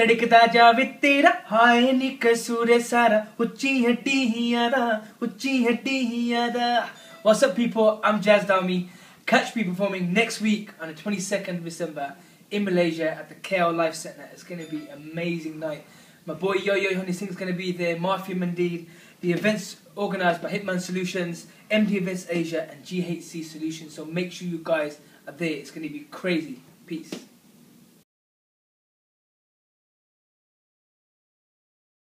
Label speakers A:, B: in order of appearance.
A: धड़कदा जावे तेरा हाय नी कसूर सारा उच्ची हड्डी ही यादा उच्ची हड्डी ही यादा. What's up, people? I'm Jaz Dhami. Catch me performing next week on the 22nd of December in Malaysia at the KL Life Centre. It's going to be an amazing night. My boy YOYO Singh is going to be there, Mafia Mandid. The event's organised by Hitman Solutions, MD Events Asia and GHC Solutions. So make sure you guys are there. It's going to be crazy. Peace.